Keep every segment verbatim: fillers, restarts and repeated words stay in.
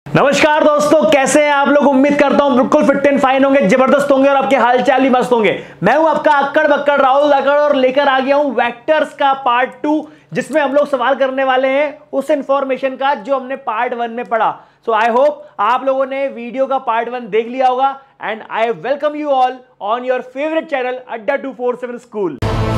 नमस्कार दोस्तों, कैसे हैं आप लोग। उम्मीद करता हूं बिल्कुल फिट एंड फाइन होंगे, जबरदस्त होंगे और आपके हालचाल भी मस्त होंगे। मैं हूं आपका अक्कड़ बक्कड़ राहुल अकड़ और लेकर आ गया हूं वेक्टर्स का पार्ट टू, जिसमें हम लोग सवाल करने वाले हैं उस इंफॉर्मेशन का जो हमने पार्ट वन में पढ़ा। सो आई होप आप लोगों ने वीडियो का पार्ट वन देख लिया होगा and I welcome you all on your favourite channel Adda two four seven school.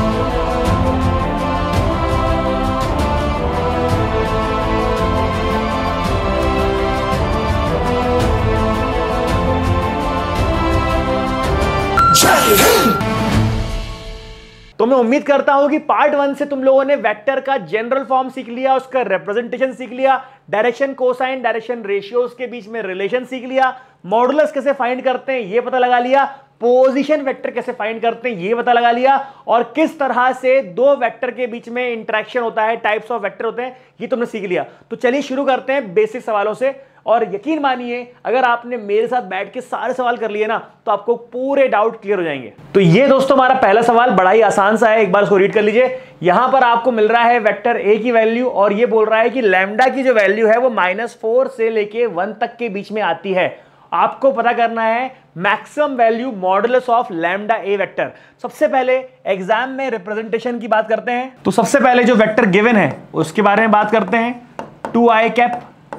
तो मैं उम्मीद करता हूं कि पार्ट वन से तुम लोगों ने वेक्टर का जनरल फॉर्म सीख लिया, उसका रिप्रेजेंटेशन सीख लिया, डायरेक्शन कोसाइन डायरेक्शन रेशियोज के बीच में रिलेशन सीख लिया, मॉडुलस कैसे फाइंड करते हैं ये पता लगा लिया, पोजीशन वेक्टर कैसे फाइंड करते हैं ये पता लगा लिया, और किस तरह से दो वेक्टर के बीच में इंटरेक्शन होता है, टाइप्स ऑफ वेक्टर होते हैं, ये तुमने सीख लिया। तो चलिए शुरू करते हैं बेसिक सवालों से। और यकीन मानिए अगर आपने मेरे साथ बैठ के सारे सवाल कर लिए ना तो आपको पूरे डाउट क्लियर हो जाएंगे। तो ये दोस्तों हमारा पहला सवाल बड़ा ही आसान सा है, एक बार इसको रीड कर लीजिए। यहां पर आपको मिल रहा है वेक्टर ए की वैल्यू और ये बोल रहा है कि लैम्डा की जो वैल्यू है वो माइनस फोर से लेके वन तक के बीच में आती है। आपको पता करना है maximum value modulus of lambda A vector. सबसे पहले एग्जाम में रिप्रेजेंटेशन की बात करते हैं। तो सबसे पहले जो वेक्टर गिवन है उसके बारे में बात करते हैं। Two I cap,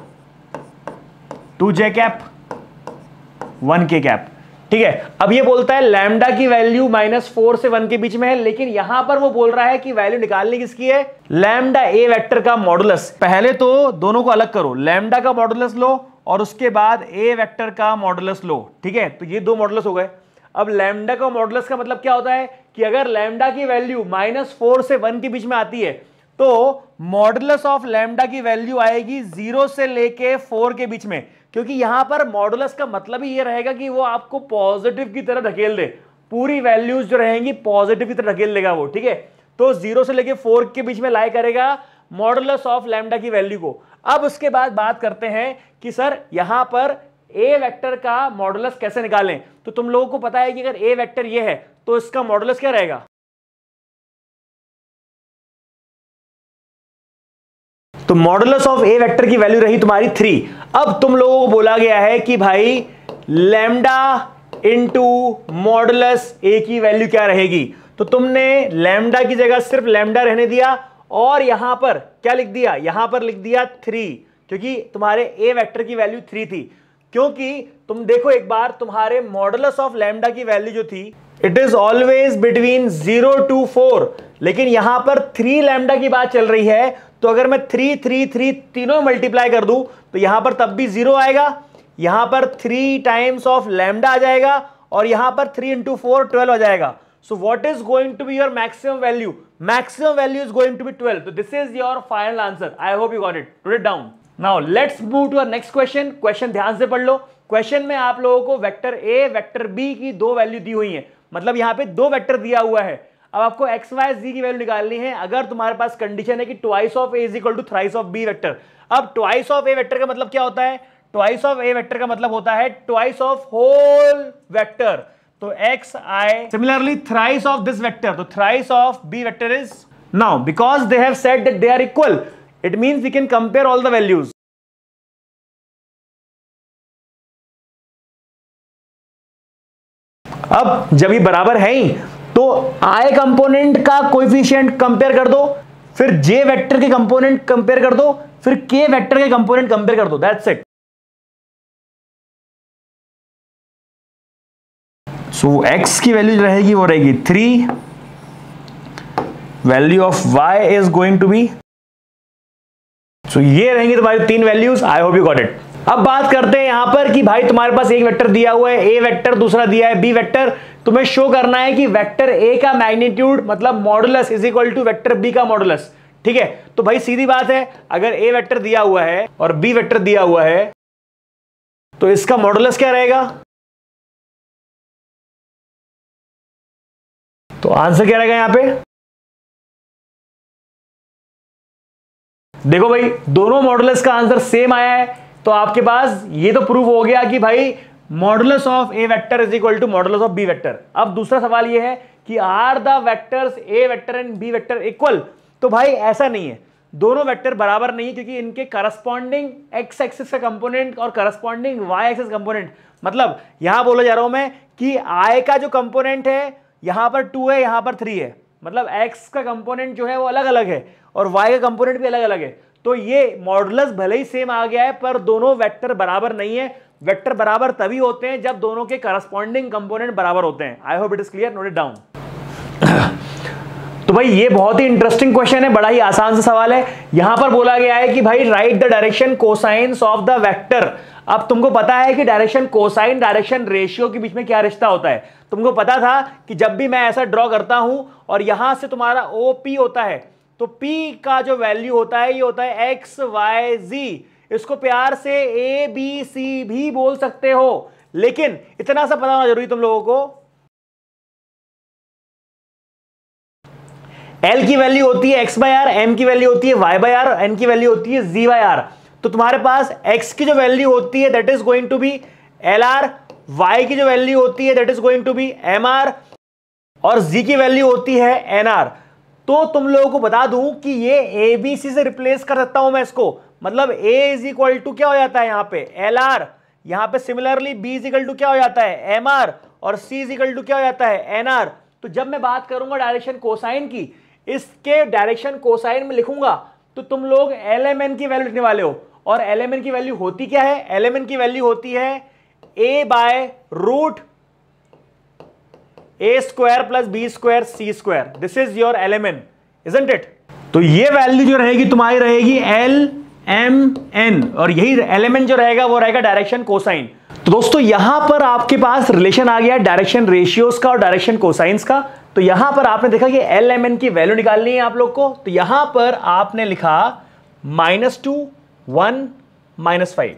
two J cap, one K cap. ठीक है, अब ये बोलता है लैम्डा की वैल्यू माइनस फोर से वन के बीच में है, लेकिन यहां पर वो बोल रहा है कि वैल्यू निकालनी किसकी है, लैम्डा ए वेक्टर का मॉडुलस। पहले तो दोनों को अलग करो, लैम्डा का मॉडुलस लो और उसके बाद ए वेक्टर का मॉडुलस लो। ठीक है, तो ये दो मॉडुलस हो गए। अब लैम्डा का मॉडुलस का मतलब क्या होता है कि अगर लैम्डा की वैल्यू माइनस फोर से वन के बीच में आती है तो मॉडुलस ऑफ लैम्डा की वैल्यू आएगी जीरो से लेके फोर के बीच में, क्योंकि यहां पर मॉडुलस का मतलब ही ये रहेगा कि वो आपको पॉजिटिव की तरह धकेल दे, पूरी वैल्यूज जो रहेंगी पॉजिटिव की तरह धकेल देगा वो। ठीक है, तो जीरो से लेके फोर के बीच में लाई करेगा मॉडुलस ऑफ लैम्डा की वैल्यू को। अब उसके बाद बात करते हैं कि सर यहां पर ए वेक्टर का मॉडुलस कैसे निकालें। तो तुम लोगों को पता है कि अगर ए वेक्टर ये है तो इसका मॉडुलस क्या रहेगा, तो मॉडुलस ऑफ ए वेक्टर की वैल्यू रही तुम्हारी थ्री। अब तुम लोगों को बोला गया है कि भाई लैम्डा इनटू मॉडुलस ए की वैल्यू क्या रहेगी। तो तुमने लैम्डा की जगह सिर्फ लैम्डा रहने दिया और यहां पर क्या लिख दिया, यहां पर लिख दिया थ्री, क्योंकि तुम्हारे ए वेक्टर की वैल्यू थ्री थी। क्योंकि तुम देखो एक बार, तुम्हारे मॉडुलस ऑफ लैम्डा की वैल्यू जो थी it is always between zero to four, लेकिन यहां पर थ्री लैम्डा की बात चल रही है। तो अगर मैं थ्री थ्री थ्री तीनों मल्टीप्लाई कर दूं तो यहां पर तब भी जीरो आएगा, यहां पर थ्री टाइम्स ऑफ लैम्डा आ जाएगा और यहां पर थ्री इंटू फोर ट्वेल्व आ जाएगा। So what is going to be your maximum value, maximum value is going to be twelve. तो this is your final answer. I hope you got it, note it down. Now let's move to our next question. Question ध्यान से पढ़ लो। Question में आप लोगों को vector A vector B की दो वैल्यू दी हुई है, मतलब यहां पे दो वेक्टर दिया हुआ है। अब आपको एक्स वाई जी की वैल्यू निकालनी है अगर तुम्हारे पास कंडीशन है कि twice of A is equal to thrice of B vector. अब ट्वाइस ऑफ ए वेक्टर का मतलब क्या होता है, ट्वाइस ऑफ ए वेक्टर का मतलब होता है ट्वाइस ऑफ होल वेक्टर। तो X I similarly thrice of this vector, तो thrice of B vector is, now because they have said that they are equal it means we can compare all the values. अब जब ये बराबर है ही तो I component का coefficient compare कर दो, फिर जे वेक्टर के कंपोनेंट कंपेयर कर दो, फिर के वेक्टर के कंपोनेंट कंपेयर कर दो, दैट्स इट। सो एक्स की वैल्यू रहेगी वो रहेगी three, value of Y is going to be, so ये रहेंगी तुम्हारी तीन values. I hope you got it. अब बात करते हैं यहां पर कि भाई तुम्हारे पास एक वेक्टर दिया हुआ है ए वेक्टर, दूसरा दिया है बी वेक्टर। तुम्हें शो करना है कि वेक्टर ए का मैग्नीट्यूड मतलब modulus is equal to vector B का मॉडुलस। ठीक है, तो भाई सीधी बात है, अगर ए वेक्टर दिया हुआ है और बी वेक्टर दिया हुआ है तो इसका मॉडुलस क्या रहेगा, तो आंसर क्या रहेगा यहां पे, देखो भाई दोनों मॉडुलस का आंसर सेम आया है। तो आपके पास ये तो प्रूव हो गया कि भाई modulus of A vector is equal to modulus of B vector. अब दूसरा सवाल ये है कि are the vectors A vector and B vector equal. तो भाई ऐसा नहीं है, दोनों वेक्टर बराबर नहीं है, क्योंकि इनके करस्पॉन्डिंग एक्स एक्सिस का कंपोनेंट और करस्पॉन्डिंग वाई एक्सिस कंपोनेंट, मतलब यहां बोला जा रहा हूं मैं कि आई का जो कंपोनेंट है यहां पर टू है, यहां पर थ्री है, मतलब एक्स का कंपोनेंट जो है वो अलग अलग है और वाई का कंपोनेंट भी अलग अलग है। तो ये मॉडुलस भले ही सेम आ गया है पर दोनों वेक्टर बराबर नहीं है। वेक्टर बराबर तभी होते हैं जब दोनों के करस्पॉन्डिंग कंपोनेंट बराबर होते हैं। I hope it is clear, note it down. तो भाई ये बहुत ही इंटरेस्टिंग क्वेश्चन है, बड़ा ही आसान सा सवाल है। यहां पर बोला गया है कि भाई write the direction cosines of the vector. अब तुमको पता है कि डायरेक्शन कोसाइन डायरेक्शन रेशियो के बीच में क्या रिश्ता होता है। तुमको पता था कि जब भी मैं ऐसा ड्रॉ करता हूं और यहां से तुम्हारा ओ पी होता है, तो पी का जो वैल्यू होता है ये होता है एक्स वाई जी। इसको प्यार से ए बी सी भी बोल सकते हो, लेकिन इतना सा पता होना जरूरी तुम लोगों को, L की वैल्यू होती है x बाय आर, M की वैल्यू होती है y बाय आर, N की वैल्यू होती है z बाय आर। तो तुम्हारे पास x की जो वैल्यू होती है that is going to be L R, y की जो वैल्यू होती है that is going to be M R और z की वैल्यू होती है एन आर। तो तुम लोगों को बता दूं कि ये ए बी सी से रिप्लेस कर सकता हूं मैं इसको, मतलब a इज इक्वल टू क्या हो जाता है यहां पे एल आर, यहां पे similarly b is equal to क्या हो जाता है एम आर और c इज इक्वल टू क्या हो जाता है एन आर। तो जब मैं बात करूंगा डायरेक्शन कोसाइन की, इसके डायरेक्शन कोसाइन में लिखूंगा तो तुम लोग एल एम एन की वैल्यू लिखने वाले हो। और एल एम एन की वैल्यू होती क्या है, एल एम एन की वैल्यू होती है a by root A square plus B square C square. This is your L M N, isn't it. तो ये वैल्यू जो रहेगी तुम्हारी रहेगी एल एम एन और यही एल एम एन जो रहेगा वो रहेगा डायरेक्शन कोसाइन। तो दोस्तों यहां पर आपके पास रिलेशन आ गया डायरेक्शन रेशियोज का और डायरेक्शन कोसाइंस का। तो यहां पर आपने देखा कि एल एम एन की वैल्यू निकालनी है आप लोग को, तो यहां पर आपने लिखा minus two one minus five.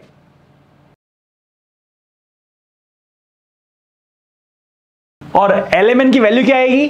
और एल एम एन की वैल्यू क्या आएगी,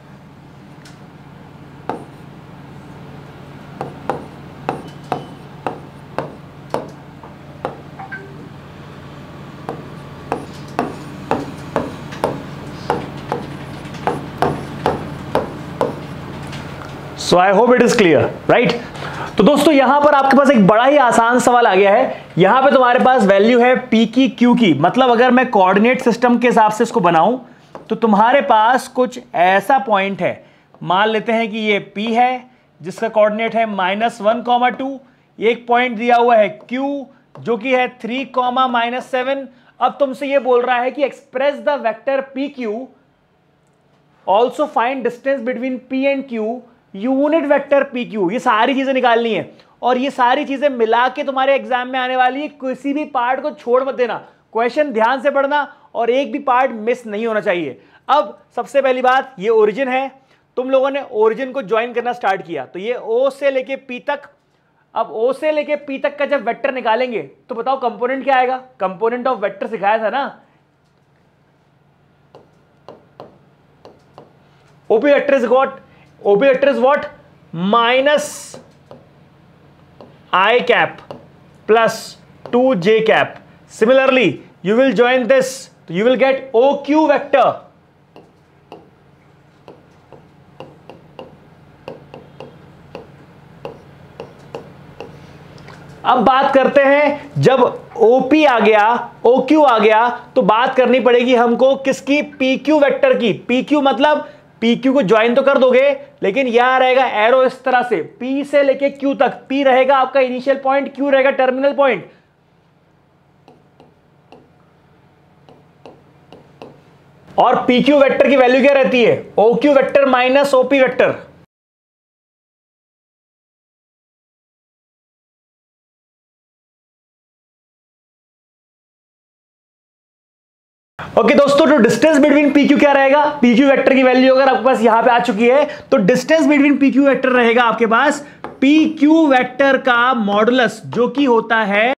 so I hope it is clear, right. तो दोस्तों यहां पर आपके पास एक बड़ा ही आसान सवाल आ गया है। यहां पे तुम्हारे पास वैल्यू है पी की क्यू की, मतलब अगर मैं कोऑर्डिनेट सिस्टम के हिसाब से इसको बनाऊं तो तुम्हारे पास कुछ ऐसा पॉइंट है। मान लेते हैं कि ये P है जिसका कोऑर्डिनेट है माइनस वन कॉमा टू, एक पॉइंट दिया हुआ है Q जो कि है थ्री कॉमा माइनस सेवन। अब तुमसे ये बोल रहा है कि express the vector P Q, also find distance between P and Q, unit vector P Q. ये सारी चीजें निकालनी है और ये सारी चीजें मिला के तुम्हारे एग्जाम में आने वाली है। किसी भी पार्ट को छोड़ मत देना, क्वेश्चन ध्यान से पढ़ना और एक भी पार्ट मिस नहीं होना चाहिए। अब सबसे पहली बात, ये ओरिजिन है, तुम लोगों ने ओरिजिन को ज्वाइन करना स्टार्ट किया तो ये O से लेके P तक। अब O से लेके P तक का जब वेक्टर निकालेंगे तो बताओ कंपोनेंट क्या आएगा, कंपोनेंट ऑफ वेक्टर सिखाया था ना, OP vector is what, OP vector is what minus I cap plus two J cap. Similarly you will join this, you will get O Q vector. अब बात करते हैं जब O P आ गया, O Q आ गया तो बात करनी पड़ेगी हमको किसकी, P Q वेक्टर की। P Q मतलब P Q को ज्वाइन तो कर दोगे लेकिन यहां रहेगा एरो इस तरह से, P से लेके Q तक। P रहेगा आपका इनिशियल पॉइंट, Q रहेगा टर्मिनल पॉइंट। और पी क्यू वेक्टर की वैल्यू क्या रहती है, O Q vector minus OP vector. Okay दोस्तों, तो डिस्टेंस बिटवीन पी क्यू क्या रहेगा, पी क्यू वेक्टर की वैल्यू अगर आपके पास यहां पे आ चुकी है तो distance between P Q vector रहेगा आपके पास पी क्यू वेक्टर का मॉडुलस जो कि होता है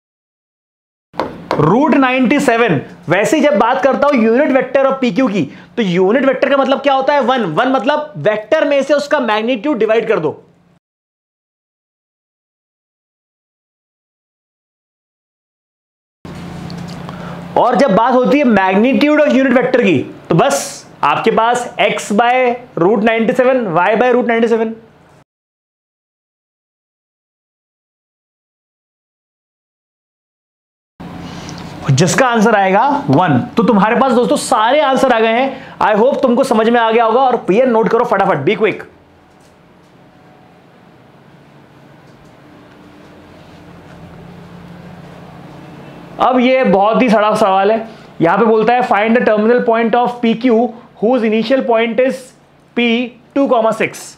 रूट नाइनटी सेवन। वैसे ही जब बात करता हूं unit vector of P Q की, तो यूनिट वेक्टर का मतलब क्या होता है, वन। वन मतलब वेक्टर में से उसका मैग्नीट्यूड डिवाइड कर दो। और जब बात होती है मैग्नीट्यूड ऑफ यूनिट वेक्टर की तो बस आपके पास x by root ninety seven, y by root ninety seven. जिसका आंसर आएगा वन। तो तुम्हारे पास दोस्तों सारे आंसर आ गए हैं। आई होप तुमको समझ में आ गया होगा, और ये नोट करो फटाफट, बी क्विक। अब ये बहुत ही सड़ा सवाल है। यहां पे बोलता है find the terminal point of P Q whose initial point is P two comma six.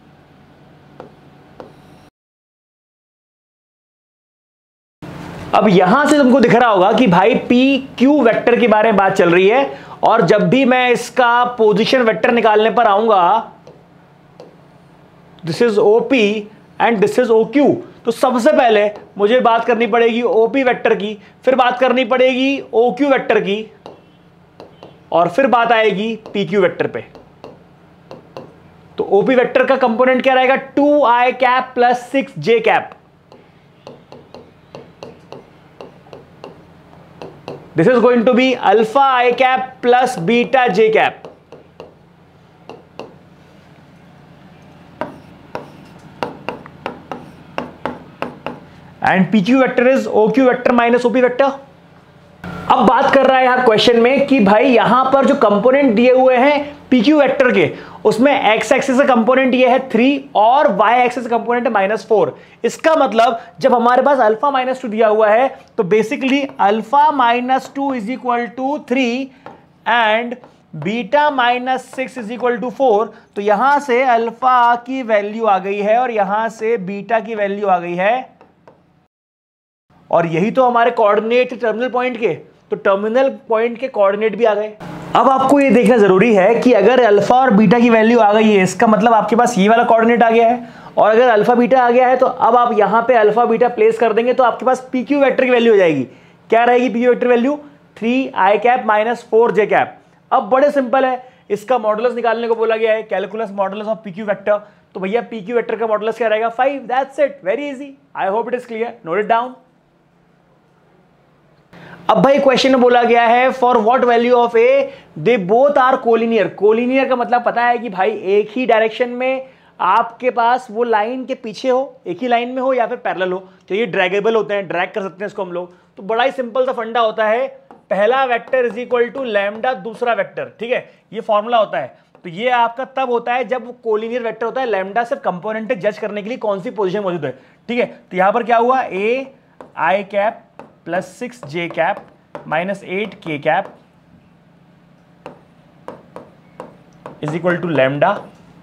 अब यहां से तुमको दिख रहा होगा कि भाई पी क्यू वेक्टर के बारे में बात चल रही है, और जब भी मैं इसका पोजीशन वेक्टर निकालने पर आऊंगा, this is OP and this is O Q, तो सबसे पहले मुझे बात करनी पड़ेगी ओपी वेक्टर की, फिर बात करनी पड़ेगी ओ क्यू वेक्टर की, और फिर बात आएगी पी क्यू वेक्टर पे। तो ओपी वेक्टर का कंपोनेंट क्या रहेगा? Two I cap plus six J cap. This is going to be alpha I cap plus beta j cap. And P Q vector is O Q vector minus O P vector. अब बात कर रहा है यहां question में कि भाई यहां पर जो कंपोनेंट दिए हुए हैं P Q वेक्टर के, उसमें x एक्सिस का कंपोनेंट ये है थ्री और y एक्सिस का कंपोनेंट है माइनस फोर। इसका मतलब जब हमारे पास अल्फा माइनस टू दिया हुआ है तो basically alpha minus two is equal to three and beta minus six is equal to four. तो यहां से अल्फा की वैल्यू आ गई है और यहां से बीटा की वैल्यू आ गई है, और यही तो हमारे कोऑर्डिनेट टर्मिनल पॉइंट के, तो टर्मिनल पॉइंट के कोऑर्डिनेट भी आ गए। अब आपको ये देखना जरूरी है कि अगर अल्फा और बीटा की वैल्यू आ गई है, इसका मतलब आपके पास ये वाला कोऑर्डिनेट आ गया है, और अगर अल्फा बीटा आ गया है तो अब आप यहां पे अल्फा बीटा प्लेस कर देंगे तो आपके पास पी क्यू वेक्टर की वैल्यू हो जाएगी। क्या रहेगी P Q vector value? Three I cap minus four J cap. अब बड़े सिंपल है, इसका मॉडुलस निकालने को बोला गया है, calculus modulus of P Q vector. तो भैया पी क्यू वेक्टर का मॉडुलस क्या रहेगा? Five. That's it, very easy. I hope it is clear, note it down. अब भाई क्वेश्चन में बोला गया है for what value of A they both are collinear. Collinear का मतलब पता है कि भाई एक ही डायरेक्शन में आपके पास वो लाइन के पीछे हो, एक ही लाइन में हो या फिर पैरेलल हो, तो ये ड्रैगेबल होते हैं, ड्रैग कर सकते हैं इसको हम लोग। तो बड़ा ही सिंपल सा फंडा होता है, पहला vector is equal to lambda दूसरा वेक्टर, ठीक है, ये फॉर्मूला होता है। तो ये आपका तब होता है जब कोलिनियर वेक्टर होता है, लैम्डा सिर्फ कंपोनेंट जज करने के लिए कौन सी पोजीशन मौजूद है, ठीक है। तो यहां पर क्या हुआ? A I cap plus six J cap minus eight K cap is equal to lambda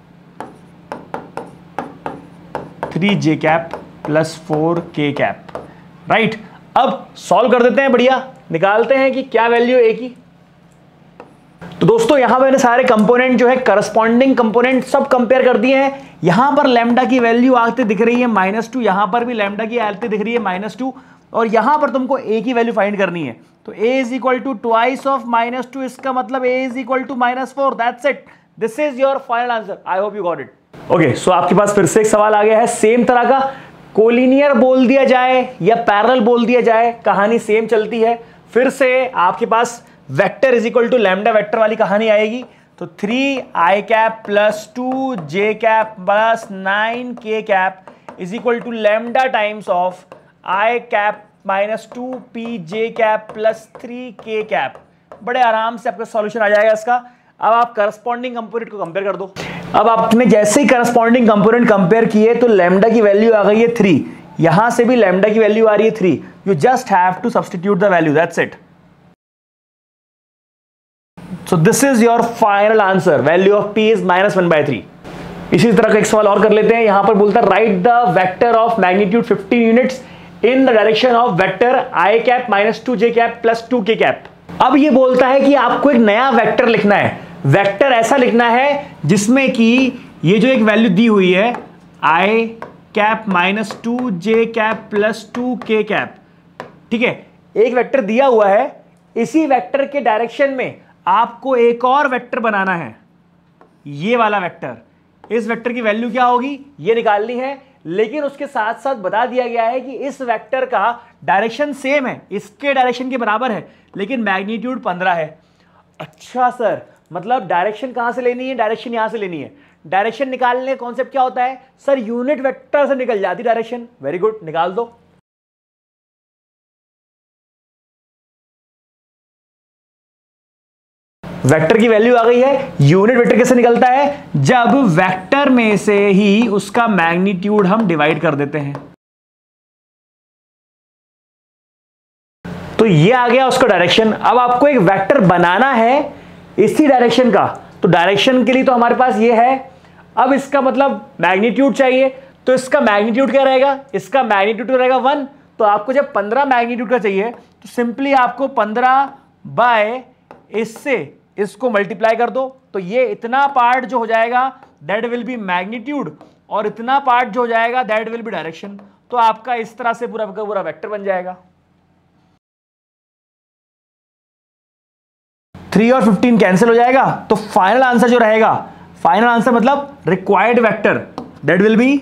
three J cap plus four K cap, right. अब सॉल्व कर देते हैं, बढ़िया निकालते हैं कि क्या वैल्यू ए की। तो दोस्तों यहां मैंने सारे कंपोनेंट जो है करस्पॉन्डिंग कंपोनेंट सब कंपेयर कर दिए हैं। यहां पर लैम्डा की वैल्यू आते दिख रही है माइनस टू, यहां पर भी लैम्डा की आते दिख रही है माइनस टू, और यहां पर तुमको ए की वैल्यू फाइंड करनी है। तो a is equal to twice of minus two, इसका मतलब a is equal to minus four. That's it, this is your final answer. I hope you got it. Okay, so आपके पास फिर से एक सवाल आ गया है सेम तरह का, कोलिनियर बोल दिया जाए या पैरेलल बोल दिया जाए, कहानी सेम चलती है। फिर से आपके पास vector is equal to lambda vector वाली कहानी आएगी। तो three I cap plus two J cap plus nine K cap is equal to lambda times of I cap minus two P J cap plus three K cap. बड़े आराम से आपका solution आ जाएगा इसका। अब आप करस्पॉन्डिंग कंपोनेंट को compare कर दो। अब आपने जैसे ही करस्पॉन्डिंग कंपोनेंट कंपेयर किए तो लैम्डा की वैल्यू आ गई है थ्री, यहां से भी लैम्डा की वैल्यू आ रही है three. You just have to substitute the value, that's it. So this is your final answer, value of P is minus one by three. इसी तरह का एक सवाल और कर लेते हैं। यहां पर बोलता है write the vector of magnitude fifteen units in the direction of vector I cap minus two J cap plus two K cap. अब ये बोलता है कि आपको एक नया वेक्टर लिखना है। वेक्टर ऐसा लिखना है जिसमें कि ये जो एक वैल्यू दी हुई है I cap minus two J cap plus two K cap, ठीक है, एक वेक्टर दिया हुआ है, इसी वेक्टर के डायरेक्शन में आपको एक और वेक्टर बनाना है, ये वाला वेक्टर। इस वेक्टर की वैल्यू क्या होगी ये निकालनी है, लेकिन उसके साथ साथ बता दिया गया है कि इस वेक्टर का डायरेक्शन सेम है, इसके डायरेक्शन के बराबर है, लेकिन मैग्नीट्यूड पंद्रह है। अच्छा सर, मतलब डायरेक्शन कहां से लेनी है? डायरेक्शन यहां से लेनी है। डायरेक्शन निकालने का कॉन्सेप्ट क्या होता है सर? यूनिट वेक्टर से निकल जाती डायरेक्शन। वेरी गुड, निकाल दो। वेक्टर की वैल्यू आ गई है। यूनिट वेक्टर कैसे निकलता है? जब वेक्टर में से ही उसका मैग्नीट्यूड हम डिवाइड कर देते हैं। तो ये आ गया उसका डायरेक्शन। अब आपको एक वेक्टर बनाना है इसी डायरेक्शन का, तो डायरेक्शन के लिए तो हमारे पास ये है। अब इसका मतलब मैग्नीट्यूड चाहिए, तो इसका मैग्नीट्यूड क्या रहेगा? इसका मैग्नीट्यूड रहेगा वन। तो आपको जब पंद्रह मैग्नीट्यूड का चाहिए तो सिंपली आपको पंद्रह बाय इससे इसको मल्टीप्लाई कर दो, तो ये इतना पार्ट जो हो जाएगा दैट विल बी मैग्नीट्यूड, और इतना पार्ट जो हो जाएगा दैट विल बी डायरेक्शन। तो आपका इस तरह से पूरा का पूरा वेक्टर बन जाएगा। थ्री और फिफ्टीन कैंसिल हो जाएगा, तो फाइनल आंसर जो रहेगा, फाइनल आंसर मतलब required vector that will be,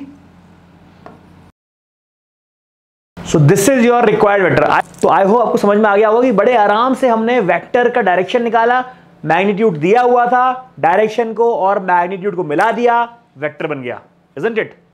so this is your required vector. तो आई होप आपको समझ में आ गया होगा कि बड़े आराम से हमने वेक्टर का डायरेक्शन निकाला, मैग्नीट्यूड दिया हुआ था, डायरेक्शन को और मैग्नीट्यूड को मिला दिया, वेक्टर बन गया, इजंट इट?